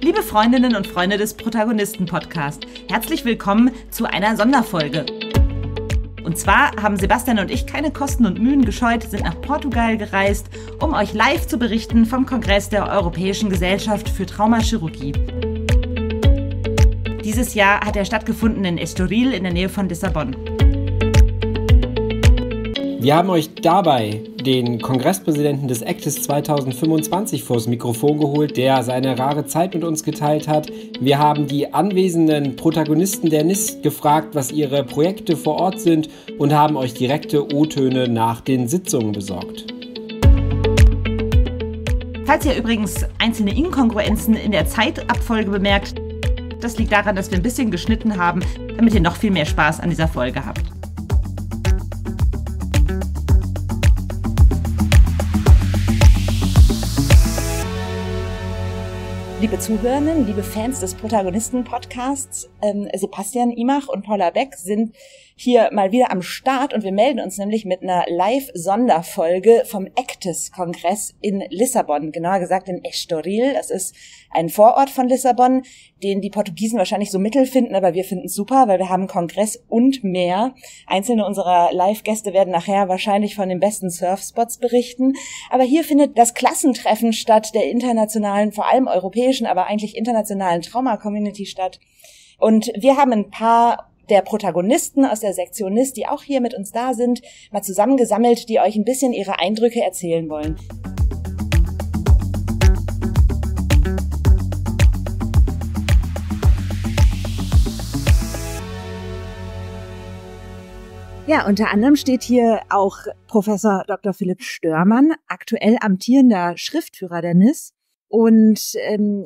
Liebe Freundinnen und Freunde des Protagonisten-Podcast, herzlich willkommen zu einer Sonderfolge. Und zwar haben Sebastian und ich keine Kosten und Mühen gescheut, sind nach Portugal gereist, um euch live zu berichten vom Kongress der Europäischen Gesellschaft für Traumaschirurgie. Dieses Jahr hat er stattgefunden in Estoril in der Nähe von Lissabon. Wir haben euch dabei den Kongresspräsidenten des ACTIS 2025 vors Mikrofon geholt, der seine rare Zeit mit uns geteilt hat. Wir haben die anwesenden Protagonisten der NIST gefragt, was ihre Projekte vor Ort sind und haben euch direkte O-Töne nach den Sitzungen besorgt. Falls ihr übrigens einzelne Inkongruenzen in der Zeitabfolge bemerkt, das liegt daran, dass wir ein bisschen geschnitten haben, damit ihr noch viel mehr Spaß an dieser Folge habt. Liebe Zuhörerinnen, liebe Fans des Protagonisten-Podcasts, Sebastian Imach und Paula Beck sind hier mal wieder am Start und wir melden uns nämlich mit einer Live-Sonderfolge vom ACTIS-Kongress in Lissabon, genauer gesagt in Estoril. Das ist ein Vorort von Lissabon, den die Portugiesen wahrscheinlich so mittel finden, aber wir finden es super, weil wir haben Kongress und mehr. Einzelne unserer Live-Gäste werden nachher wahrscheinlich von den besten Surfspots berichten. Aber hier findet das Klassentreffen statt der internationalen, vor allem europäischen, aber eigentlich internationalen Trauma-Community statt. Und wir haben ein paar der Protagonisten aus der Sektion NIST, die auch hier mit uns da sind, mal zusammengesammelt, die euch ein bisschen ihre Eindrücke erzählen wollen. Ja, unter anderem steht hier auch Professor Dr. Philipp Störmann, aktuell amtierender Schriftführer der NIST und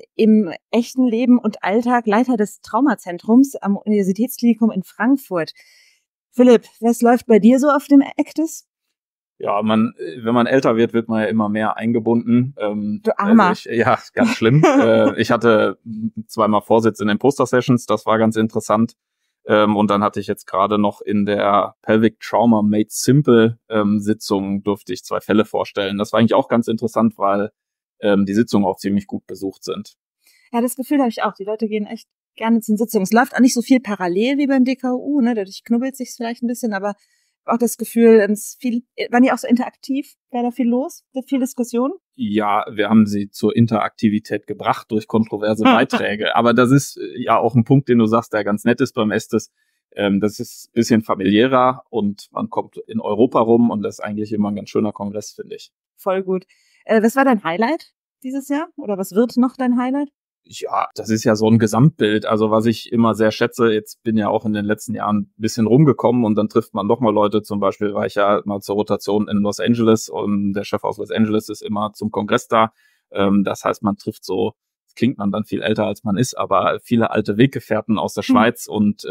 im echten Leben und Alltag Leiter des Traumazentrums am Universitätsklinikum in Frankfurt. Philipp, was läuft bei dir so auf dem ACTIS? Ja, wenn man älter wird, wird man ja immer mehr eingebunden. Du Armer. Ja, ganz schlimm. Ich hatte zweimal Vorsitz in den Poster-Sessions, das war ganz interessant. Und dann hatte ich jetzt gerade noch in der Pelvic Trauma Made Simple Sitzung durfte ich 2 Fälle vorstellen. Das war eigentlich auch ganz interessant, weil die Sitzungen auch ziemlich gut besucht sind. Ja, das Gefühl habe ich auch. Die Leute gehen echt gerne zu den Sitzungen. Es läuft auch nicht so viel parallel wie beim DKU, ne? Dadurch knubbelt sich's vielleicht ein bisschen, aber auch das Gefühl, waren die auch so interaktiv? War da viel los? Viel Diskussion? Ja, wir haben sie zur Interaktivität gebracht durch kontroverse Beiträge. Aber das ist ja auch ein Punkt, den du sagst, der ganz nett ist beim ACTIS. Das ist ein bisschen familiärer und man kommt in Europa rum und das ist eigentlich immer ein ganz schöner Kongress, finde ich. Voll gut. Was war dein Highlight dieses Jahr? Oder was wird noch dein Highlight? Ja, das ist ja so ein Gesamtbild. Also was ich immer sehr schätze, jetzt bin ja auch in den letzten Jahren ein bisschen rumgekommen und dann trifft man doch mal Leute. Zum Beispiel war ich ja mal zur Rotation in Los Angeles und der Chef aus Los Angeles ist immer zum Kongress da. Das heißt, man trifft so, klingt man dann viel älter als man ist, aber viele alte Weggefährten aus der Schweiz und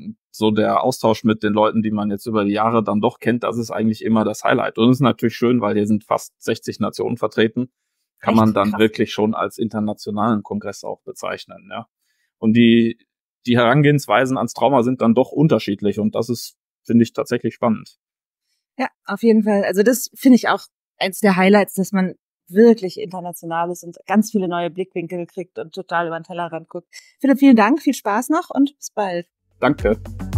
so der Austausch mit den Leuten, die man jetzt über die Jahre dann doch kennt, das ist eigentlich immer das Highlight. Und es ist natürlich schön, weil hier sind fast 60 Nationen vertreten. Kann man dann wirklich schon als internationalen Kongress auch bezeichnen, ja. Und die Herangehensweisen ans Trauma sind dann doch unterschiedlich und das ist, finde ich, tatsächlich spannend. Ja, auf jeden Fall. Also das finde ich auch eins der Highlights, dass man wirklich international ist und ganz viele neue Blickwinkel kriegt und total über den Tellerrand guckt. Philipp, vielen Dank, viel Spaß noch und bis bald. Danke.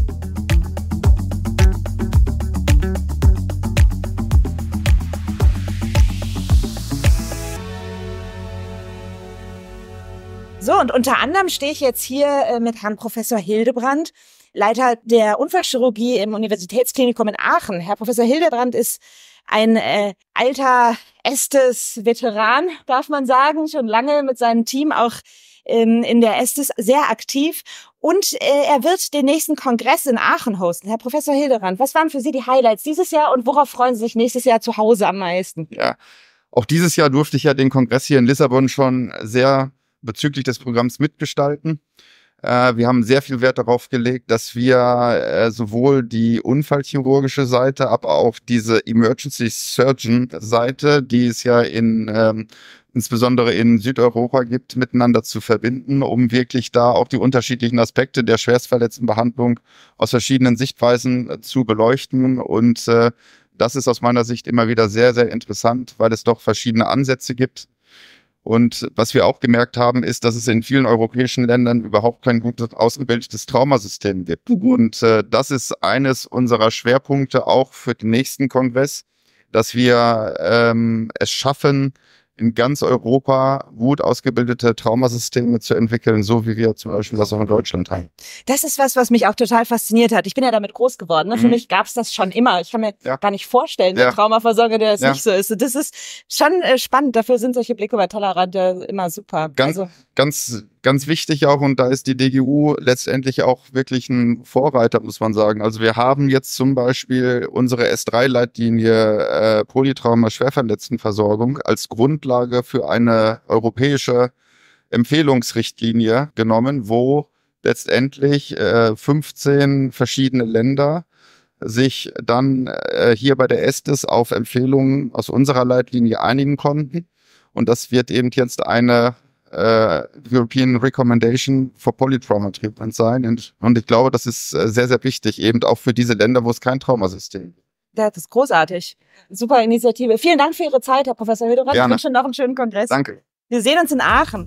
So, und unter anderem stehe ich jetzt hier mit Herrn Professor Hildebrand, Leiter der Unfallchirurgie im Universitätsklinikum in Aachen. Herr Professor Hildebrand ist ein alter Estes-Veteran, darf man sagen, schon lange mit seinem Team auch in der Estes sehr aktiv. Und er wird den nächsten Kongress in Aachen hosten. Herr Professor Hildebrand, was waren für Sie die Highlights dieses Jahr und worauf freuen Sie sich nächstes Jahr zu Hause am meisten? Ja, auch dieses Jahr durfte ich ja den Kongress hier in Lissabon schon sehr bezüglich des Programms mitgestalten. Wir haben sehr viel Wert darauf gelegt, dass wir sowohl die unfallchirurgische Seite, aber auch diese Emergency Surgeon Seite, die es ja insbesondere in Südeuropa gibt, miteinander zu verbinden, um wirklich da auch die unterschiedlichen Aspekte der Schwerstverletztenbehandlung aus verschiedenen Sichtweisen zu beleuchten. Und das ist aus meiner Sicht immer wieder sehr, sehr interessant, weil es doch verschiedene Ansätze gibt. Und was wir auch gemerkt haben, ist, dass es in vielen europäischen Ländern überhaupt kein gut ausgebildetes Traumasystem gibt. Und das ist eines unserer Schwerpunkte auch für den nächsten Kongress, dass wir es schaffen, in ganz Europa gut ausgebildete Traumasysteme zu entwickeln, so wie wir zum Beispiel das auch in Deutschland haben. Das ist was mich auch total fasziniert hat. Ich bin ja damit groß geworden. Ne? Für mich gab es das schon immer. Ich kann mir gar nicht vorstellen, der Traumaversorger, der das nicht so ist. Das ist schon spannend. Dafür sind solche Blicke über Tellerrand immer super. Ganz wichtig auch, und da ist die DGU letztendlich auch wirklich ein Vorreiter, muss man sagen. Also wir haben jetzt zum Beispiel unsere S3-Leitlinie Polytrauma-Schwerverletztenversorgung als Grundlage für eine europäische Empfehlungsrichtlinie genommen, wo letztendlich 15 verschiedene Länder sich dann hier bei der ESTIS auf Empfehlungen aus unserer Leitlinie einigen konnten. Und das wird eben jetzt eine European Recommendation for Polytrauma Treatment sein. Und ich glaube, das ist sehr, sehr wichtig, eben auch für diese Länder, wo es kein Traumasystem gibt. Das ist großartig. Super Initiative. Vielen Dank für Ihre Zeit, Herr Professor Hildebrand. Ich wünsche noch einen schönen Kongress. Danke. Wir sehen uns in Aachen.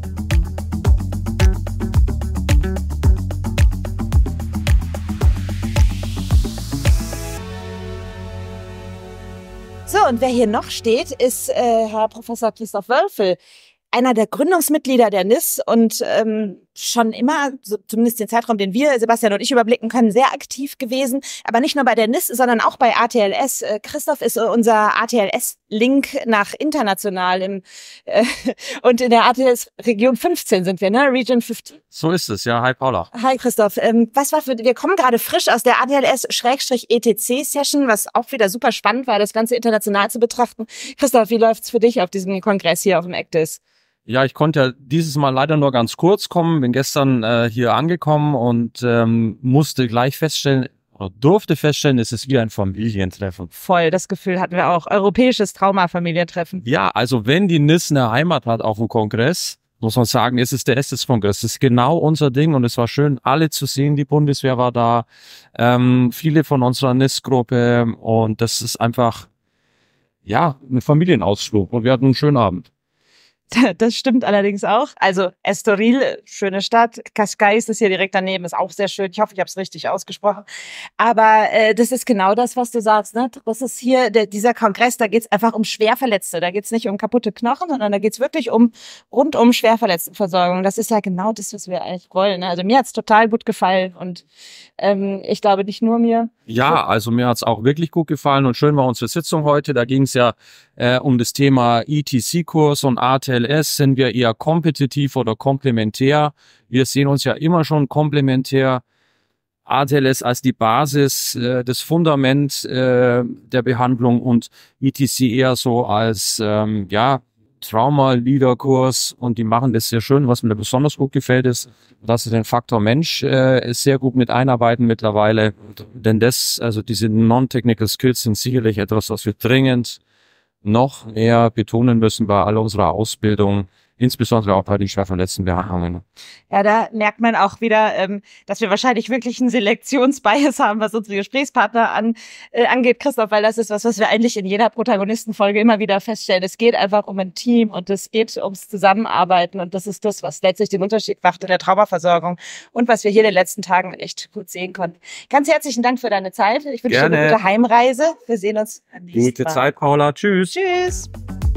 So, und wer hier noch steht, ist Herr Professor Christoph Wölfel, einer der Gründungsmitglieder der NIS und schon immer, so zumindest den Zeitraum, den wir, Sebastian und ich, überblicken können, sehr aktiv gewesen. Aber nicht nur bei der NIS, sondern auch bei ATLS. Christoph ist unser ATLS-Link nach international und in der ATLS-Region 15 sind wir, ne? Region 15. So ist es, ja. Hi, Paula. Hi, Christoph. Wir kommen gerade frisch aus der ATLS-ETC-Session, was auch wieder super spannend war, das Ganze international zu betrachten. Christoph, wie läuft's für dich auf diesem Kongress hier auf dem ACDIS? Ja, ich konnte ja dieses Mal leider nur ganz kurz kommen, bin gestern hier angekommen und musste gleich feststellen, oder durfte feststellen, es ist wie ein Familientreffen. Voll, das Gefühl hatten wir auch. Europäisches Trauma-Familientreffen. Ja, also wenn die NIS eine Heimat hat auf dem Kongress, muss man sagen, es ist der ESTIS-Kongress. Das ist genau unser Ding und es war schön, alle zu sehen. Die Bundeswehr war da, viele von unserer NIS-Gruppe und das ist einfach, ja, ein Familienausflug und wir hatten einen schönen Abend. Das stimmt allerdings auch. Also Estoril, schöne Stadt. Cascais ist hier direkt daneben, ist auch sehr schön. Ich hoffe, ich habe es richtig ausgesprochen. Aber das ist genau das, was du sagst. Ne? Das ist hier dieser Kongress, da geht es einfach um Schwerverletzte. Da geht es nicht um kaputte Knochen, sondern da geht es wirklich rund um Schwerverletztenversorgung. Das ist ja genau das, was wir eigentlich wollen. Ne? Also mir hat's total gut gefallen und ich glaube nicht nur mir. Ja, also mir hat's auch wirklich gut gefallen und schön war unsere Sitzung heute. Da ging's ja um das Thema ETC-Kurs und ATLS. Sind wir eher kompetitiv oder komplementär? Wir sehen uns ja immer schon komplementär. ATLS als die Basis, das Fundament der Behandlung und ETC eher so als Trauma-Leader-Kurs und die machen das sehr schön. Was mir besonders gut gefällt ist, dass sie den Faktor Mensch sehr gut mit einarbeiten mittlerweile. Denn diese Non-Technical Skills sind sicherlich etwas, was wir dringend noch mehr betonen müssen bei all unserer Ausbildung, insbesondere auch bei den Schwerverletztenbehandlungen. Ja, da merkt man auch wieder, dass wir wahrscheinlich wirklich einen Selektionsbias haben, was unsere Gesprächspartner angeht, Christoph, weil das ist was wir eigentlich in jeder Protagonistenfolge immer wieder feststellen. Es geht einfach um ein Team und es geht ums Zusammenarbeiten und das ist das, was letztlich den Unterschied macht in der Traumaversorgung und was wir hier in den letzten Tagen echt gut sehen konnten. Ganz herzlichen Dank für deine Zeit. Ich wünsche dir eine gute Heimreise. Wir sehen uns beim nächsten Mal. Gute Zeit, Paula. Tschüss. Tschüss.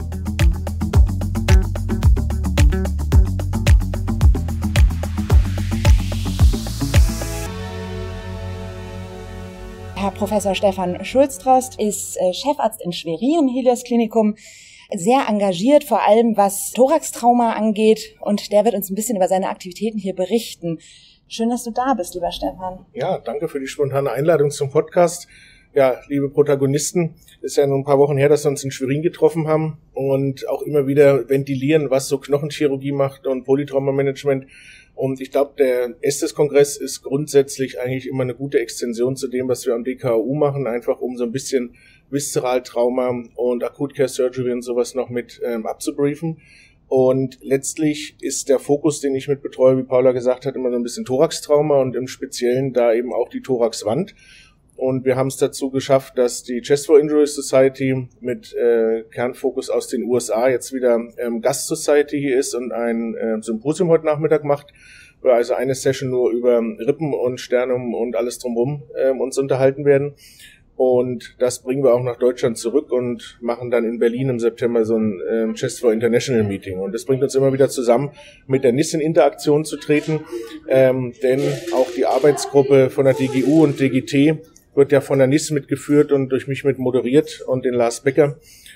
Herr Professor Stefan Schulz-Drost ist Chefarzt in Schwerin im Helios-Klinikum, sehr engagiert, vor allem was Thoraxtrauma angeht. Und der wird uns ein bisschen über seine Aktivitäten hier berichten. Schön, dass du da bist, lieber Stefan. Ja, danke für die spontane Einladung zum Podcast. Ja, liebe Protagonisten, ist ja nur ein paar Wochen her, dass wir uns in Schwerin getroffen haben und auch immer wieder ventilieren, was so Knochenchirurgie macht und Polytraumamanagement. Und ich glaube, der ESTIS-Kongress ist grundsätzlich eigentlich immer eine gute Extension zu dem, was wir am DKU machen, einfach um so ein bisschen Viszeraltrauma und Acute Care Surgery und sowas noch mit abzubriefen. Und letztlich ist der Fokus, den ich mit betreue, wie Paula gesagt hat, immer so ein bisschen Thoraxtrauma und im Speziellen da eben auch die Thoraxwand. Und wir haben es dazu geschafft, dass die Chest for Injury Society mit Kernfokus aus den USA jetzt wieder Gast Society hier ist und ein Symposium heute Nachmittag macht, wo wir also eine Session nur über Rippen und Sternum und alles drumherum uns unterhalten werden. Und das bringen wir auch nach Deutschland zurück und machen dann in Berlin im September so ein Chest for International Meeting. Und das bringt uns immer wieder zusammen, mit der NIS in Interaktion zu treten, denn auch die Arbeitsgruppe von der DGU und DGT wird ja von der NIS mitgeführt und durch mich mit moderiert und den Lars Becker.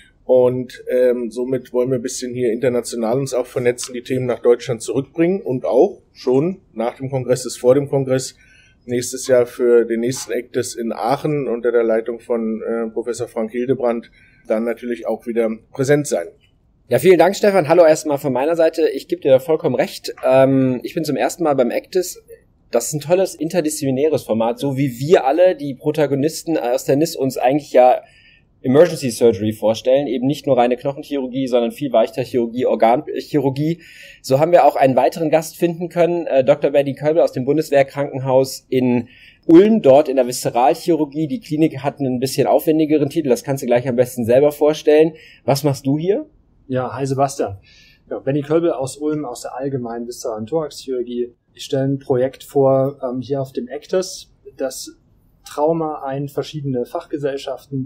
Und somit wollen wir ein bisschen hier international uns auch vernetzen, die Themen nach Deutschland zurückbringen und auch schon nach dem Kongress ist vor dem Kongress nächstes Jahr für den nächsten ACTIS in Aachen unter der Leitung von Professor Frank Hildebrand dann natürlich auch wieder präsent sein. Ja, vielen Dank, Stefan. Hallo erstmal von meiner Seite. Ich gebe dir da vollkommen recht. Ich bin zum ersten Mal beim ACTIS. Das ist ein tolles interdisziplinäres Format, so wie wir alle, die Protagonisten aus der NIS, uns eigentlich ja Emergency Surgery vorstellen, eben nicht nur reine Knochenchirurgie, sondern viel Weichteilchirurgie, Organchirurgie. So haben wir auch einen weiteren Gast finden können, Dr. Benny Kölbel aus dem Bundeswehrkrankenhaus in Ulm, dort in der Viszeralchirurgie. Die Klinik hat einen bisschen aufwendigeren Titel, das kannst du gleich am besten selber vorstellen. Was machst du hier? Ja, hi Sebastian. Ja, Benny Kölbel aus Ulm, aus der allgemeinen viszeralen Thoraxchirurgie. Ich stelle ein Projekt vor, hier auf dem ACTIS. Das Trauma eint verschiedene Fachgesellschaften.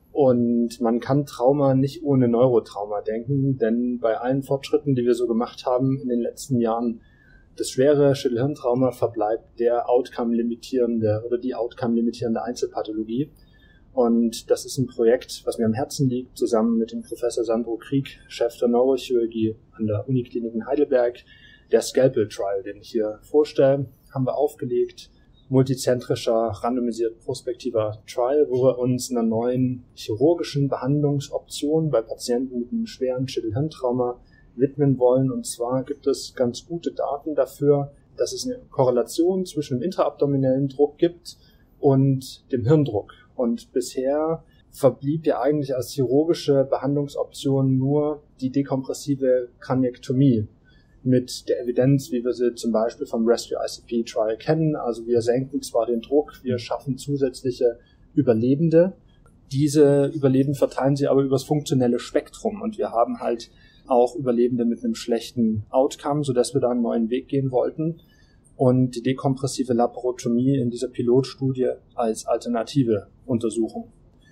Und man kann Trauma nicht ohne Neurotrauma denken, denn bei allen Fortschritten, die wir so gemacht haben in den letzten Jahren, das schwere Schädelhirntrauma verbleibt der Outcome-limitierende oder die Outcome-limitierende Einzelpathologie. Und das ist ein Projekt, was mir am Herzen liegt, zusammen mit dem Professor Sandro Krieg, Chef der Neurochirurgie an der Uniklinik in Heidelberg. Der Scalpel Trial, den ich hier vorstelle, haben wir aufgelegt. Multizentrischer, randomisiert prospektiver Trial, wo wir uns einer neuen chirurgischen Behandlungsoption bei Patienten mit einem schweren Schädelhirntrauma widmen wollen. Und zwar gibt es ganz gute Daten dafür, dass es eine Korrelation zwischen dem intraabdominellen Druck gibt und dem Hirndruck. Und bisher verblieb ja eigentlich als chirurgische Behandlungsoption nur die dekompressive Kraniektomie. Mit der Evidenz, wie wir sie zum Beispiel vom Rescue ICP Trial kennen. Also wir senken zwar den Druck, wir schaffen zusätzliche Überlebende. Diese Überlebenden verteilen sie aber übers funktionelle Spektrum und wir haben halt auch Überlebende mit einem schlechten Outcome, sodass wir da einen neuen Weg gehen wollten und die dekompressive Laparotomie in dieser Pilotstudie als Alternative untersuchen.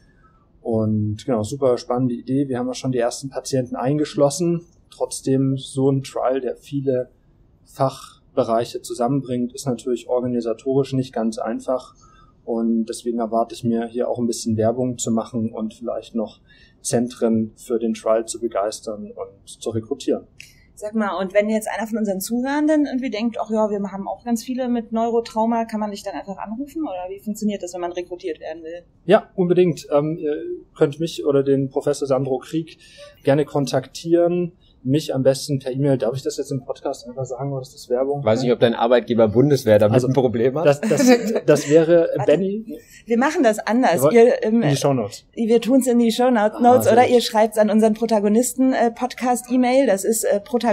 Und genau, super spannende Idee. Wir haben ja schon die ersten Patienten eingeschlossen. Trotzdem so ein Trial, der viele Fachbereiche zusammenbringt, ist natürlich organisatorisch nicht ganz einfach. Und deswegen erwarte ich mir hier auch ein bisschen Werbung zu machen und vielleicht noch Zentren für den Trial zu begeistern und zu rekrutieren. Sag mal, und wenn jetzt einer von unseren Zuhörenden irgendwie denkt, ach ja, wir haben auch ganz viele mit Neurotrauma, kann man dich dann einfach anrufen oder wie funktioniert das, wenn man rekrutiert werden will? Ja, unbedingt. Ihr könnt mich oder den Professor Sandro Krieg gerne kontaktieren. Mich am besten per E-Mail. Darf ich das jetzt im Podcast einfach sagen, oder ist das Werbung? Weiß nicht, ob dein Arbeitgeber Bundeswehr damit ein Problem hat. Das wäre Benny. Wir machen das anders. In die Shownotes. Wir tun es in die Shownotes oder ihr schreibt an unseren Protagonisten-Podcast-E-Mail. Das ist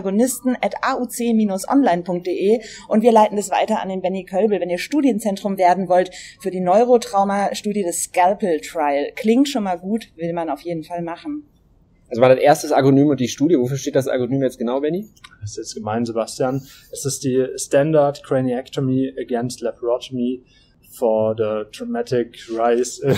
protagonisten@auc-online.de und wir leiten das weiter an den Benny Kölbel. Wenn ihr Studienzentrum werden wollt für die Neurotrauma-Studie des Scalpel Trial. Klingt schon mal gut, will man auf jeden Fall machen. Also war das erstes Akronym und die Studie. Wofür steht das Akronym jetzt genau, Benny? Das ist jetzt gemein, Sebastian. Es ist die Standard Craniectomy Against Laparotomy for the Dramatic Rise.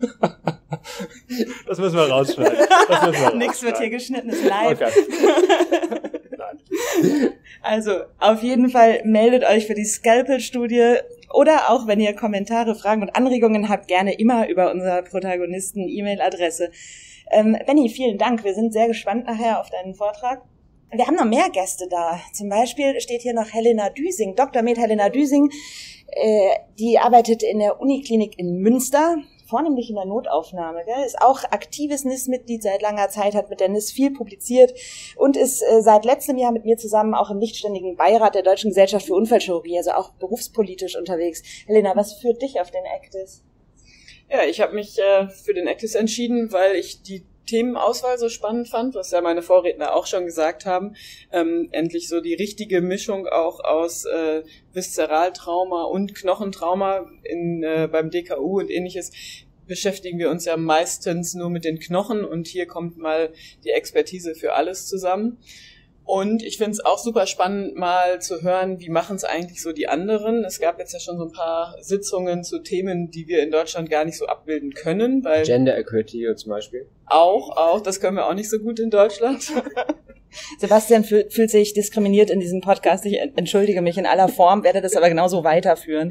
Das müssen wir rausschneiden. Nichts wird hier geschnitten, ist live. Okay. Nein. Also, auf jeden Fall meldet euch für die Scalpel-Studie oder auch, wenn ihr Kommentare, Fragen und Anregungen habt, gerne immer über unsere Protagonisten-E-Mail-Adresse. Benny, vielen Dank. Wir sind sehr gespannt nachher auf deinen Vortrag. Wir haben noch mehr Gäste da. Zum Beispiel steht hier noch Helena Düsing, Dr. Med Helena Düsing. Die arbeitet in der Uniklinik in Münster, vornehmlich in der Notaufnahme. Gell? Ist auch aktives NIS-Mitglied seit langer Zeit, hat mit der NIS viel publiziert und ist seit letztem Jahr mit mir zusammen auch im nichtständigen Beirat der Deutschen Gesellschaft für Unfallchirurgie, also auch berufspolitisch unterwegs. Helena, was führt dich auf den ACTIS? Ja, ich habe mich für den ACTIS entschieden, weil ich die Themenauswahl so spannend fand, was ja meine Vorredner auch schon gesagt haben. Endlich so die richtige Mischung auch aus Viszeraltrauma und Knochentrauma beim DKU und ähnliches. Beschäftigen wir uns ja meistens nur mit den Knochen und hier kommt mal die Expertise für alles zusammen. Und ich finde es auch super spannend, mal zu hören, wie machen es eigentlich so die anderen. Es gab jetzt ja schon so ein paar Sitzungen zu Themen, die wir in Deutschland gar nicht so abbilden können. Weil Gender Equity zum Beispiel. Auch, das können wir auch nicht so gut in Deutschland. Sebastian fühlt sich diskriminiert in diesem Podcast. Ich entschuldige mich in aller Form, werde das aber genauso weiterführen.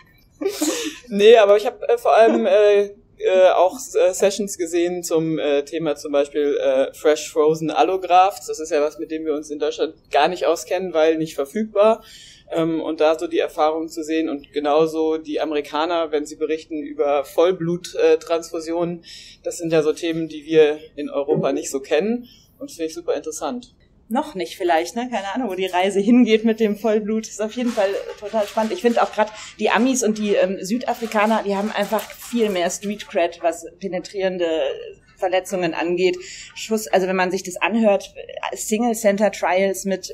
Nee, aber ich habe vor allem auch Sessions gesehen zum Thema zum Beispiel Fresh Frozen Allografts. Das ist ja was, mit dem wir uns in Deutschland gar nicht auskennen, weil nicht verfügbar. Und da so die Erfahrung zu sehen und genauso die Amerikaner, wenn sie berichten über Vollbluttransfusionen, das sind ja so Themen, die wir in Europa nicht so kennen und finde ich super interessant. Noch nicht vielleicht, ne? Keine Ahnung, wo die Reise hingeht mit dem Vollblut. Ist auf jeden Fall total spannend. Ich finde auch gerade die Amis und die Südafrikaner, die haben einfach viel mehr Street Cred, was penetrierende Verletzungen angeht. Also wenn man sich das anhört, Single Center Trials mit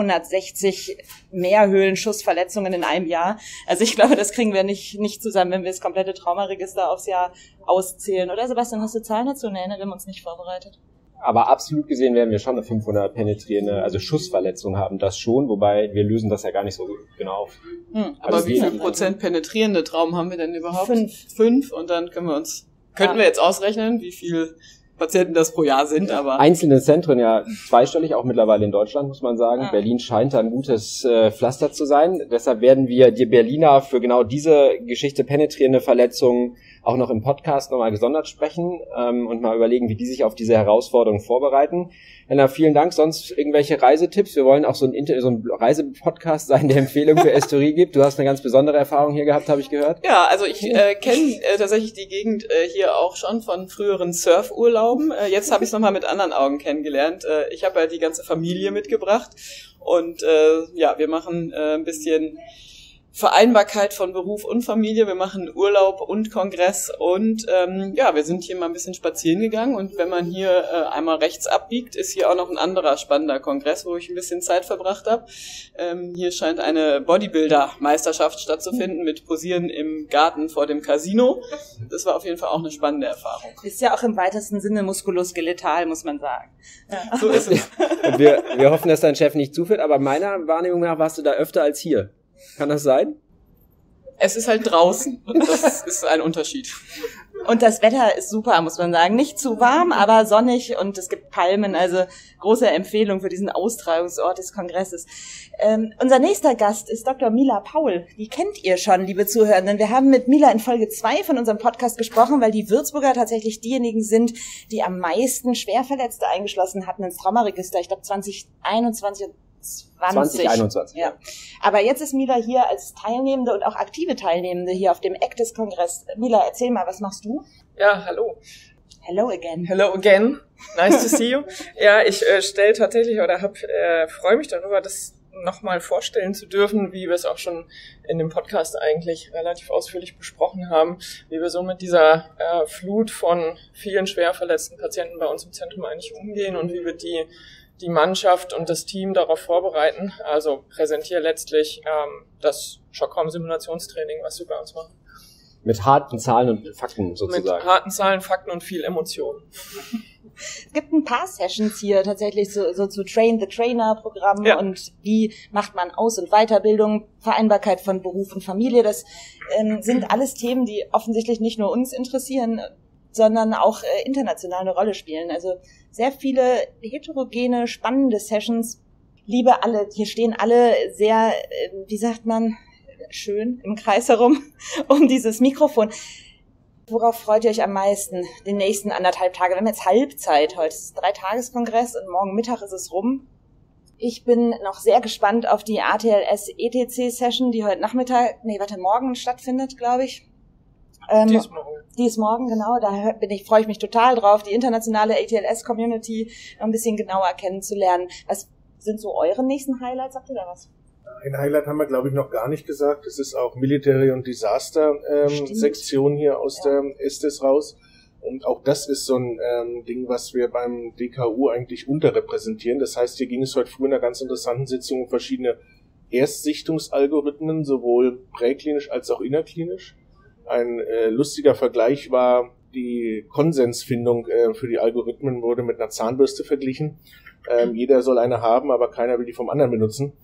560 Mehrhöhlen-Schussverletzungen in einem Jahr. Also ich glaube, das kriegen wir nicht zusammen, wenn wir das komplette Traumaregister aufs Jahr auszählen. Oder Sebastian, hast du Zahlen dazu? Nee, wir haben uns nicht vorbereitet. Aber absolut gesehen werden wir schon eine 500 penetrierende, also Schussverletzung haben, das schon, wobei wir lösen das ja gar nicht so genau auf. Aber also wie viel Prozent penetrierende Traumen haben wir denn überhaupt? 5. Und dann könnten wir jetzt ausrechnen, wie viel Patienten das pro Jahr sind, aber... Einzelne Zentren ja zweistellig, auch mittlerweile in Deutschland, muss man sagen. Berlin scheint da ein gutes Pflaster zu sein. Deshalb werden wir die Berliner für genau diese Geschichte penetrierende Verletzungen auch noch im Podcast nochmal gesondert sprechen und mal überlegen, wie die sich auf diese Herausforderung vorbereiten. Helena, vielen Dank. Sonst irgendwelche Reisetipps? Wir wollen auch so ein Reisepodcast sein, der Empfehlung für Esturie gibt. Du hast eine ganz besondere Erfahrung hier gehabt, habe ich gehört. Ja, also ich kenne tatsächlich die Gegend hier auch schon von früheren Surfurlauben. Jetzt habe ich es nochmal mit anderen Augen kennengelernt. Ich habe ja die ganze Familie mitgebracht und wir machen ein bisschen Vereinbarkeit von Beruf und Familie. Wir machen Urlaub und Kongress und wir sind hier mal ein bisschen spazieren gegangen und wenn man hier einmal rechts abbiegt, ist hier auch noch ein anderer spannender Kongress, wo ich ein bisschen Zeit verbracht habe. Hier scheint eine Bodybuilder-Meisterschaft stattzufinden mit Posieren im Garten vor dem Casino. Das war auf jeden Fall auch eine spannende Erfahrung. Ist ja auch im weitesten Sinne muskuloskeletal, muss man sagen. Ja. So ist es. Und wir hoffen, dass dein Chef nicht zuführt, aber meiner Wahrnehmung nach warst du da öfter als hier. Kann das sein? Es ist halt draußen und das ist ein Unterschied. Und das Wetter ist super, muss man sagen. Nicht zu warm, aber sonnig und es gibt Palmen, also große Empfehlung für diesen Austragungsort des Kongresses. Unser nächster Gast ist Dr. Mila Paul. Die kennt ihr schon, liebe Zuhörenden. Wir haben mit Mila in Folge 2 von unserem Podcast gesprochen, weil die Würzburger tatsächlich diejenigen sind, die am meisten Schwerverletzte eingeschlossen hatten ins Traumaregister. Ich glaube 2021 2021. Ja. Aber jetzt ist Mila hier als Teilnehmende und auch aktive Teilnehmende hier auf dem ACTIS-Kongress. Mila, erzähl mal, was machst du? Ja, hallo. Hello again. Hello again. Nice to see you. Ja, ich stelle tatsächlich freue mich darüber, das nochmal vorstellen zu dürfen, wie wir es auch schon in dem Podcast eigentlich relativ ausführlich besprochen haben, wie wir so mit dieser Flut von vielen schwer verletzten Patienten bei uns im Zentrum eigentlich umgehen und wie wir die Mannschaft und das Team darauf vorbereiten. Also präsentiere letztlich das Schockraum-Simulationstraining, was wir bei uns machen. Mit harten Zahlen und Fakten sozusagen. Mit harten Zahlen, Fakten und viel Emotion. Es gibt ein paar Sessions hier tatsächlich so zu Train-the-Trainer-Programm und wie macht man Aus- und Weiterbildung, Vereinbarkeit von Beruf und Familie. Das sind alles Themen, die offensichtlich nicht nur uns interessieren, sondern auch international eine Rolle spielen. Also sehr viele heterogene, spannende Sessions. Liebe alle, hier stehen alle sehr, wie sagt man, schön im Kreis herum um dieses Mikrofon. Worauf freut ihr euch am meisten den nächsten 1,5 Tage? Wir haben jetzt Halbzeit heute. Es ist 3-Tages-Kongress und morgen Mittag ist es rum. Ich bin noch sehr gespannt auf die ATLS-ETC-Session, die heute morgen stattfindet, glaube ich. Die ist morgen, genau. Da freue ich mich total drauf, die internationale ATLS-Community ein bisschen genauer kennenzulernen. Was sind so eure nächsten Highlights? Habt ihr da was? Ein Highlight haben wir, glaube ich, noch gar nicht gesagt. Das ist auch Military und Disaster Sektion hier aus der Estes raus. Und auch das ist so ein Ding, was wir beim DKU eigentlich unterrepräsentieren. Das heißt, hier ging es heute früh in einer ganz interessanten Sitzung um verschiedene Erstsichtungsalgorithmen, sowohl präklinisch als auch innerklinisch. Ein lustiger Vergleich war, die Konsensfindung für die Algorithmen wurde mit einer Zahnbürste verglichen. Jeder soll eine haben, aber keiner will die vom anderen benutzen.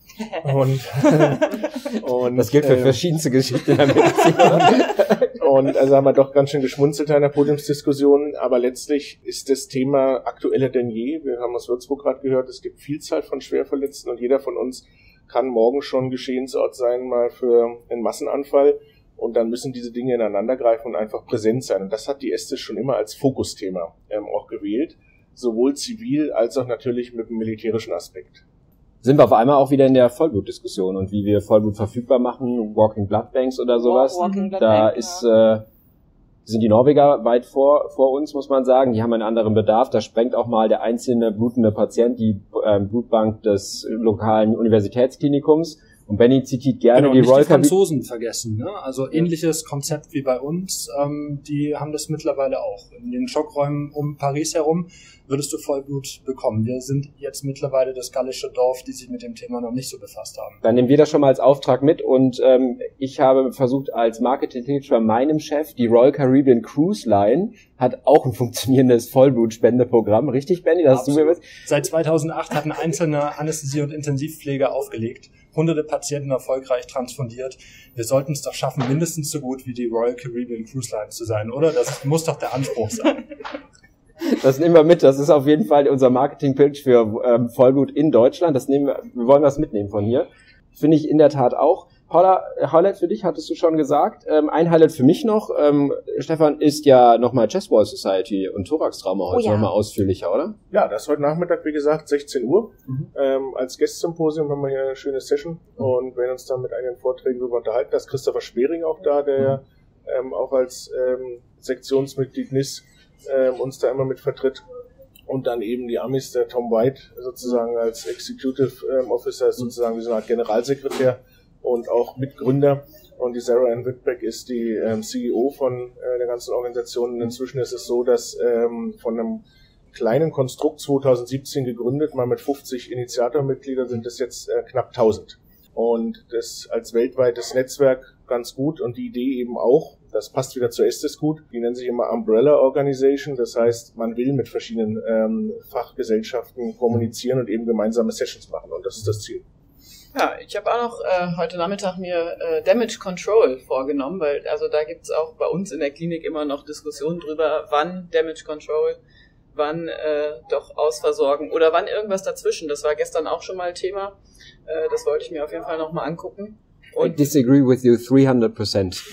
Und das gilt für verschiedenste Geschichten in der Medizin. Und also haben wir doch ganz schön geschmunzelt in der Podiumsdiskussion. Aber letztlich ist das Thema aktueller denn je. Wir haben aus Würzburg gerade gehört, es gibt Vielzahl von Schwerverletzten und jeder von uns kann morgen schon Geschehensort sein, mal für einen Massenanfall. Und dann müssen diese Dinge ineinandergreifen und einfach präsent sein. Und das hat die Estes schon immer als Fokusthema auch gewählt. Sowohl zivil als auch natürlich mit dem militärischen Aspekt. Sind wir auf einmal auch wieder in der Vollblutdiskussion und wie wir Vollblut verfügbar machen, Walking Blood Banks oder sowas. Sind die Norweger weit vor uns, muss man sagen. Die haben einen anderen Bedarf. Da sprengt auch mal der einzelne blutende Patient die Blutbank des lokalen Universitätsklinikums. Und Benny zitiert gerne die Royal Franzosen vergessen, ne? Also ähnliches Konzept wie bei uns, die haben das mittlerweile auch. In den Schockräumen um Paris herum würdest du Vollblut bekommen. Wir sind jetzt mittlerweile das gallische Dorf, die sich mit dem Thema noch nicht so befasst haben. Dann nehmen wir das schon mal als Auftrag mit und ich habe versucht als Marketing-Tipp bei meinem Chef, die Royal Caribbean Cruise Line hat auch ein funktionierendes Vollblutspendeprogramm. Richtig, Benny? Das hast du mir was? Seit 2008 hatten einzelne Anästhesie- und Intensivpfleger aufgelegt. Hunderte Patienten erfolgreich transfundiert. Wir sollten es doch schaffen, mindestens so gut wie die Royal Caribbean Cruise Line zu sein, oder? Das muss doch der Anspruch sein. Das nehmen wir mit. Das ist auf jeden Fall unser Marketing-Pitch für Vollblut in Deutschland. Wir wollen das mitnehmen von hier. Finde ich in der Tat auch. Paula, Highlight für dich hattest du schon gesagt. Ein Highlight für mich noch, Stefan, ist ja nochmal Chest Wall Society und Thorax-Trauma heute nochmal ausführlicher, oder? Ja, das heute Nachmittag, wie gesagt, 16 Uhr. Als Guest-Symposium haben wir hier eine schöne Session und werden uns dann mit einigen Vorträgen darüber unterhalten. Da ist Christopher Spering auch da, der auch als Sektionsmitglied NIS uns da immer mit vertritt. Und dann eben die Amis, der Tom White sozusagen als Executive Officer, sozusagen wie so eine Art Generalsekretär und auch Mitgründer. Und die Sarah Ann Whitbeck ist die CEO von der ganzen Organisation. Und inzwischen ist es so, dass von einem kleinen Konstrukt 2017 gegründet, mal mit 50 Initiatormitgliedern, sind es jetzt knapp 1000. Und das als weltweites Netzwerk ganz gut und die Idee eben auch, das passt wieder zur Estes gut, die nennen sich immer Umbrella Organization, das heißt, man will mit verschiedenen Fachgesellschaften kommunizieren und eben gemeinsame Sessions machen und das ist das Ziel. Ja, ich habe auch noch heute Nachmittag mir Damage Control vorgenommen, weil also da gibt's auch bei uns in der Klinik immer noch Diskussionen drüber, wann Damage Control, wann doch Ausversorgen oder wann irgendwas dazwischen. Das war gestern auch schon mal Thema. Das wollte ich mir auf jeden Fall nochmal angucken. I disagree with you 300%.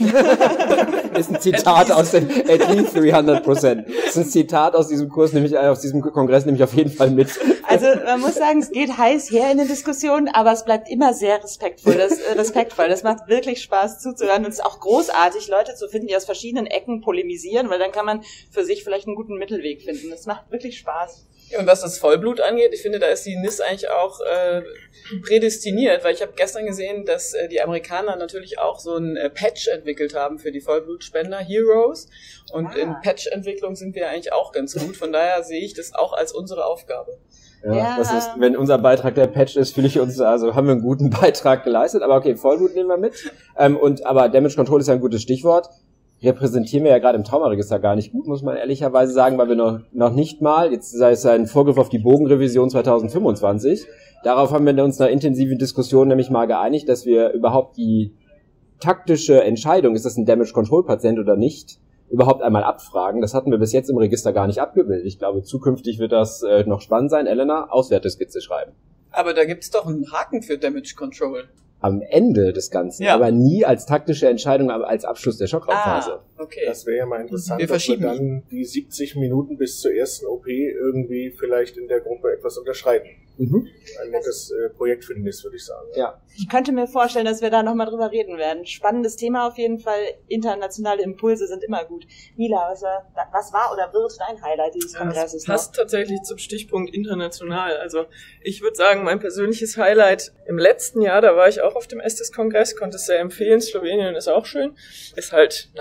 Ist ein Zitat aus dem at least 300%. Ist ein Zitat aus diesem Kurs, aus diesem Kongress nehme ich auf jeden Fall mit. Also man muss sagen, es geht heiß her in den Diskussionen, aber es bleibt immer sehr respektvoll. Das macht wirklich Spaß zuzuhören und es ist auch großartig, Leute zu finden, die aus verschiedenen Ecken polemisieren, weil dann kann man für sich vielleicht einen guten Mittelweg finden. Das macht wirklich Spaß. Und was das Vollblut angeht, ich finde, da ist die NIS eigentlich auch prädestiniert, weil ich habe gestern gesehen, dass die Amerikaner natürlich auch so ein Patch entwickelt haben für die Vollblutspender, Heroes. Und in Patch-Entwicklung sind wir eigentlich auch ganz gut. Von daher sehe ich das auch als unsere Aufgabe. Ja, das ist, wenn unser Beitrag der Patch ist, fühle ich uns, also haben wir einen guten Beitrag geleistet. Aber okay, Vollblut nehmen wir mit. Aber Damage Control ist ja ein gutes Stichwort. Repräsentieren wir ja gerade im Traumaregister gar nicht gut, muss man ehrlicherweise sagen, weil wir noch nicht mal, jetzt sei es ein Vorgriff auf die Bogenrevision 2025, darauf haben wir uns in einer intensiven Diskussion nämlich mal geeinigt, dass wir überhaupt die taktische Entscheidung, ist das ein Damage-Control-Patient oder nicht, überhaupt einmal abfragen. Das hatten wir bis jetzt im Register gar nicht abgebildet. Ich glaube, zukünftig wird das noch spannend sein. Elena, Auswerteskizze schreiben. Aber da gibt's doch einen Haken für Damage Control. Am Ende des Ganzen, aber nie als taktische Entscheidung, aber als Abschluss der Schockraumphase. Okay. Das wäre ja mal interessant, ob wir dann die 70 Minuten bis zur ersten OP irgendwie vielleicht in der Gruppe etwas unterschreiten. Ein nettes Projekt für den NIS, würde ich sagen. Ja. Ich könnte mir vorstellen, dass wir da nochmal drüber reden werden. Spannendes Thema auf jeden Fall. Internationale Impulse sind immer gut. Mila, was war oder wird dein Highlight dieses Kongresses? Das passt tatsächlich zum Stichpunkt international. Also ich würde sagen, mein persönliches Highlight im letzten Jahr, da war ich auch auf dem Estes-Kongress, konnte es sehr empfehlen. Slowenien ist auch schön. Ist halt,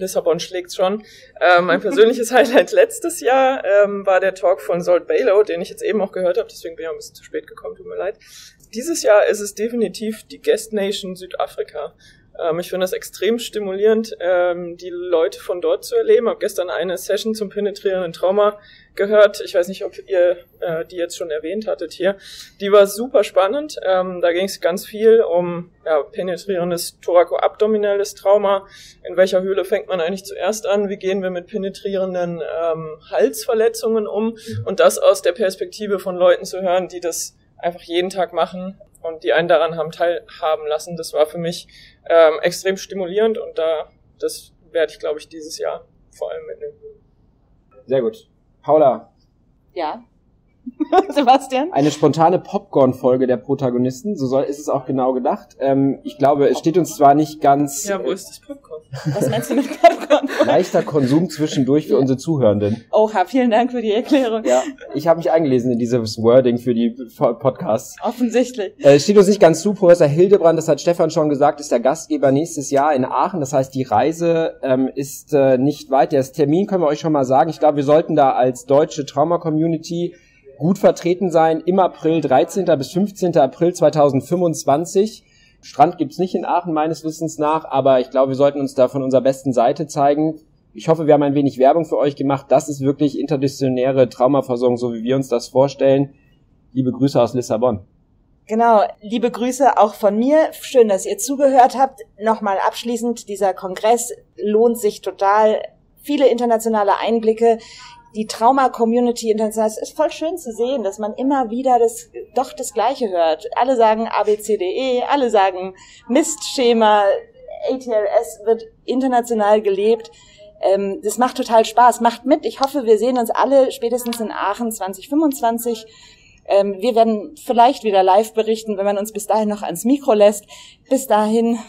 Lissabon schlägt schon. Mein persönliches Highlight letztes Jahr war der Talk von Salt Bailow, den ich jetzt eben auch gehört habe, deswegen bin ich auch ein bisschen zu spät gekommen, tut mir leid. Dieses Jahr ist es definitiv die Guest Nation Südafrika. Ich finde das extrem stimulierend, die Leute von dort zu erleben. Ich habe gestern eine Session zum penetrierenden Trauma gehört. Ich weiß nicht, ob ihr die jetzt schon erwähnt hattet hier. Die war super spannend. Da ging es ganz viel um penetrierendes thorakoabdominelles Trauma. In welcher Höhle fängt man eigentlich zuerst an? Wie gehen wir mit penetrierenden Halsverletzungen um? Und das aus der Perspektive von Leuten zu hören, die das einfach jeden Tag machen und die einen daran haben teilhaben lassen. Das war für mich extrem stimulierend und das werde ich, glaube ich, dieses Jahr vor allem mitnehmen. Sehr gut. Paula. Ja. Sebastian? Eine spontane Popcorn-Folge der Protagonisten, ist es auch genau gedacht. Ich glaube, es steht uns zwar nicht ganz... Ja, wo ist das Popcorn? Was meinst du mit Popcorn? Leichter Konsum zwischendurch für unsere Zuhörenden. Oha, vielen Dank für die Erklärung. Ja, ich habe mich eingelesen in dieses Wording für die Podcasts. Offensichtlich. Es steht uns nicht ganz zu. Professor Hildebrand, das hat Stefan schon gesagt, ist der Gastgeber nächstes Jahr in Aachen. Das heißt, die Reise ist nicht weit. Das Termin können wir euch schon mal sagen. Ich glaube, wir sollten da als deutsche Trauma-Community gut vertreten sein im April, 13. bis 15. April 2025. Strand gibt's nicht in Aachen meines Wissens nach, aber ich glaube, wir sollten uns da von unserer besten Seite zeigen. Ich hoffe, wir haben ein wenig Werbung für euch gemacht. Das ist wirklich interdisziplinäre Traumaversorgung, so wie wir uns das vorstellen. Liebe Grüße aus Lissabon. Genau, liebe Grüße auch von mir. Schön, dass ihr zugehört habt. Nochmal abschließend, dieser Kongress lohnt sich total. Viele internationale Einblicke. Die Trauma-Community international, es ist voll schön zu sehen, dass man immer wieder das Gleiche hört. Alle sagen ABCDE, alle sagen Mistschema, ATLS wird international gelebt. Das macht total Spaß, macht mit. Ich hoffe, wir sehen uns alle spätestens in Aachen 2025. Wir werden vielleicht wieder live berichten, wenn man uns bis dahin noch ans Mikro lässt. Bis dahin,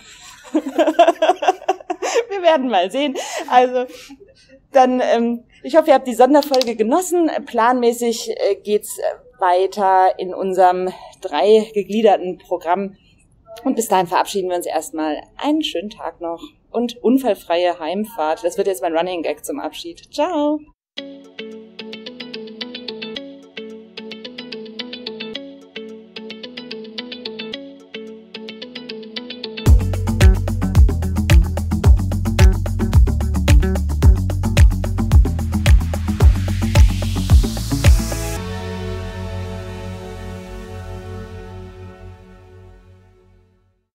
wir werden mal sehen. Also dann, ich hoffe, ihr habt die Sonderfolge genossen. Planmäßig geht's weiter in unserem 3 gegliederten Programm. Und bis dahin verabschieden wir uns erstmal. Einen schönen Tag noch und unfallfreie Heimfahrt. Das wird jetzt mein Running Gag zum Abschied. Ciao!